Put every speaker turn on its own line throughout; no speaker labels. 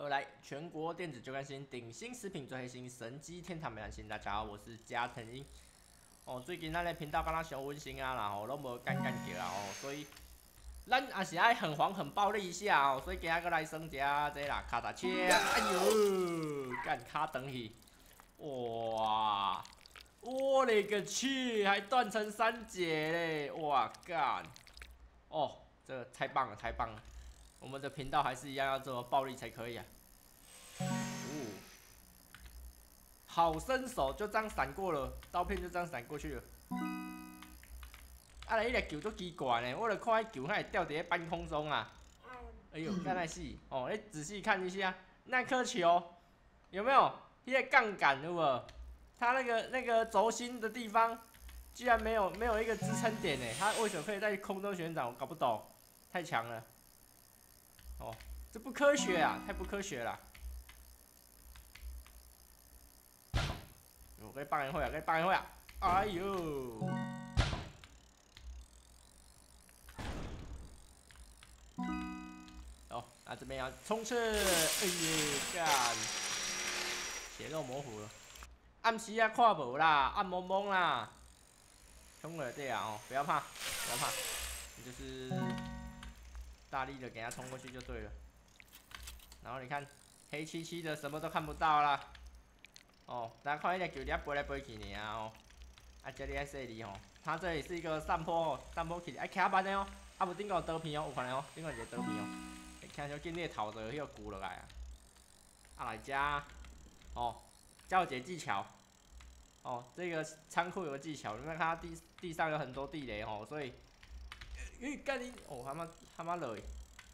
好，来全国电子最关心顶新食品最黑心，神机天堂没良心。大家好，我是加藤鹰。最近咱的频道敢若上温馨啊啦，拢无干叫啊所以咱也是爱很黄很暴力一下所以今仔个来耍这啦，卡达切，哎呦，干卡等去，哇，我勒个去，还断成3节嘞，哇干，这个太棒了，太棒了。我们的频道还是一样要这么暴力才可以啊！好身手，就这样闪过了，刀片就这样闪过去了。啊，迄个球足奇怪呢，我就看迄球它会掉在半空中啊！哎呦，干那死！你仔细看一下那颗球，有没有迄个杠杆？有无？它那个轴心的地方，居然没有一个支撑点呢？它为什么可以在空中旋转？我搞不懂，太强了！这不科学啊，太不科学了！我可以放一会啊，可以放一会啊！哎呦！那这边要冲刺！哎呦，干！血肉模糊了，暗时啊看无啦，暗蒙蒙啦，冲了对啊不要怕，不要怕，你就是大力的给它冲过去就对了。然后你看黑漆漆的，什么都看不到啦。大家看那个球，你飞来飞去呢这里爱说你它这里是一个上坡上坡起，卡慢的无顶个有刀片有看到顶个一个刀片会听小紧你头就迄个鼓落来来加这有一个技巧这个仓库有个技巧，你们看它地上有很多地雷所以干你他妈累。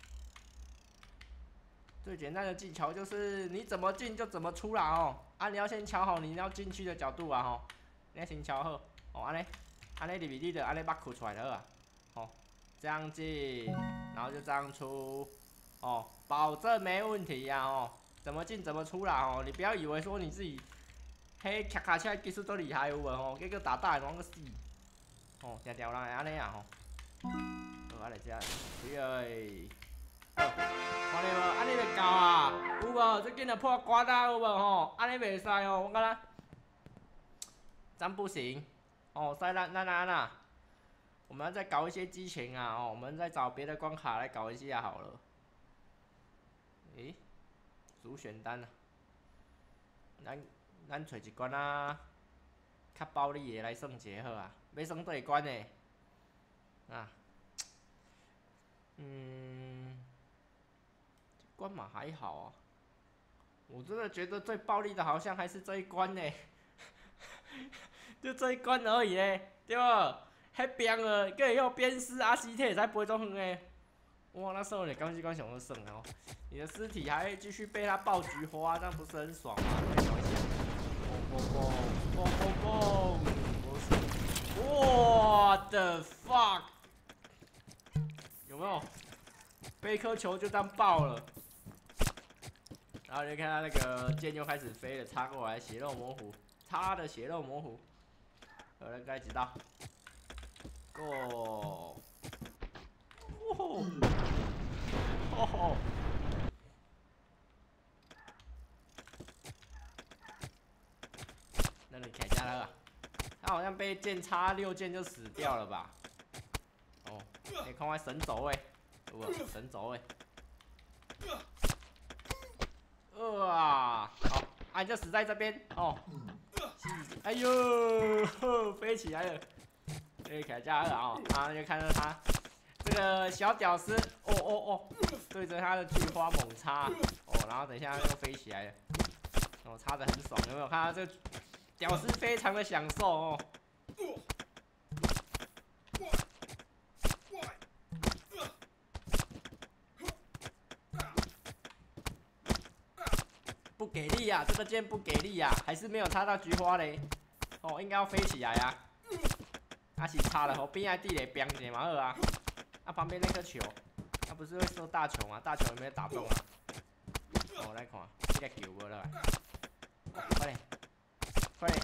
最简单的技巧就是你怎么进就怎么出啦你要先瞧好你要进去的角度啊你要先瞧好安尼入去你就安尼把裤出来就好啊这样进，然后就这样出保证没问题啊怎么进怎么出啦你不要以为说你自己骑卡车技术多厉害有无结果打大人往个死定条人会安尼啊好来这看到无？安尼袂够啊？有无？最近的破瓜大有无安尼袂使我感觉这样不行再那，我们要再搞一些激情啊我们再找别的关卡来搞一下好了。主选单啊，咱找一关啊，较暴力的来算一好啊，要算对关的关嘛还好啊，我真的觉得最暴力的好像还是这一关呢，就这一关而已呢，对吧？迄边了，佮要鞭尸阿西特才飞这远的，哇，那时候你刚这关上就算了你的尸体还继续被他爆菊花，这样不是很爽吗？嘣！我的 fuck， 有没有？被一颗球就这样爆了。然后你看他那个剑又开始飞了，插过来，血肉模糊，他的血肉模糊。人该知道。那你砍下来了，他好像被剑插6剑就死掉了吧？你看看神走神走好，你就死在这边哎呦，飞起来了，对，砍下来了然后就看到他这个小屌丝，对着他的菊花猛插，然后等一下又飞起来了，插得很爽，有没有看到这个屌丝非常的享受不给力啊，这个剑不给力啊，还是没有插到菊花嘞。应该要飞起来啊。是插了后边的地雷砰一下嘛好啊。旁边那颗球，不是会射大球吗？大球有没有打中啊？来看，这个球无落来。快点！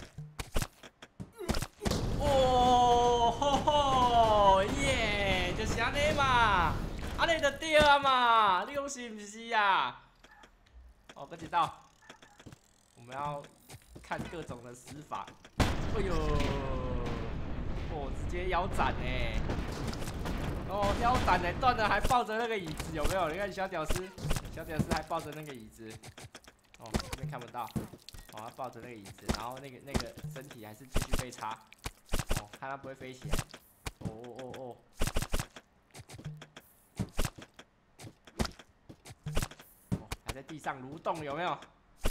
耶！就是安尼嘛，安尼就对啊嘛，你讲是毋是啊？ 哦，跟一道。我们要看各种的死法。哎呦，哦，直接腰斩哎！哦，腰斩哎，断了还抱着那个椅子，有没有？你看小屌丝，小屌丝还抱着那个椅子。哦，这边看不到。哦，他抱着那个椅子，然后那个身体还是继续被插。哦，看他不会飞起来。哦哦哦哦。哦，还在地上蠕动，有没有？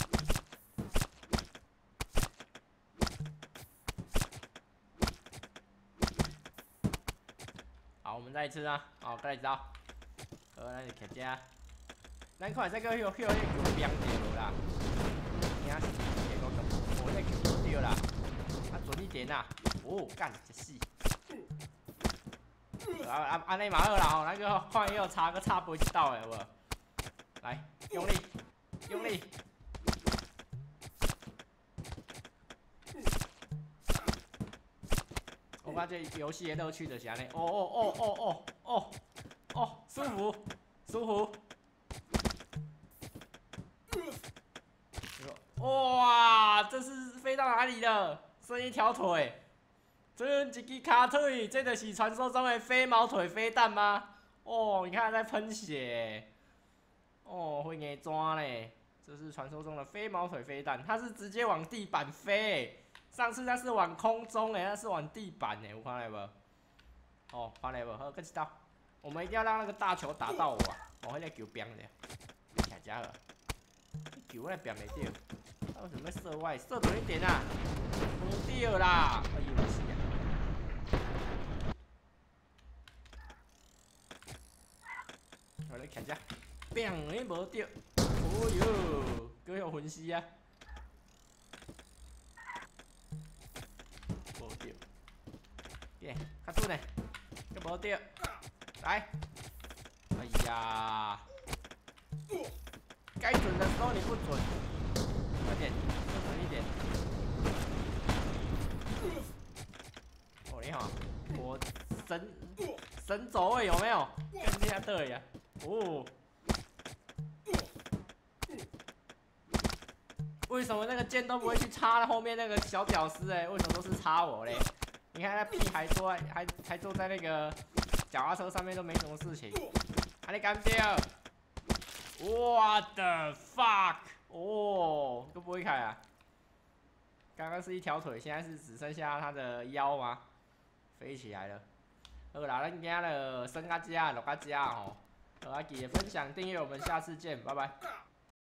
好，我们再一次啊，好，再来一招。好，咱就徛遮。咱看这个迄个球变掉无啦？惊死！结果哦，那球无掉啦，啊准一点啦。哦，干，真死！安尼嘛好啦吼，咱个看伊有插个插不到的，有无？来，用力，用力。我感觉游戏的乐趣就是安尼。哦哦哦哦哦哦哦，舒服，舒服。哇，这是飞到哪里了？剩一条腿，剩一只卡腿，这就是传说中的飞毛腿飞弹吗？哦，你看它在喷血，哦，会硬抓嘞。这是传说中的飞毛腿飞弹，它是直接往地板飞。上次那是往空中诶，那是往地板诶，有看到无？哦，看到无？好，更一道。我们一定要让那个大球打到我啊！哦，那个球扁的，太假了。球那扁没掉，他为什么射外？射准一点啊！不掉啦！哎呦，是啊。我来看一下，扁的无掉。哦哟，搁有分析啊！无掉，耶，较准嘞，搁无掉，来。哎呀，该准的时候你不准，快点，射准一点。哦，你好，我神走位有没有？跟这下对呀，哦。为什么那个箭都不会去插后面那个小屌丝哎？为什么都是插我嘞？你看那屁孩还坐在那个脚踏车上面都没什么事情，啊你干掉 ？What the fuck？ 哦，都不会开啊！刚刚是一条腿，现在是只剩下他的腰吗？飞起来了。好啦，咱今日就升到这，录到这吼。好啊，记得分享、订阅，我们下次见，拜拜。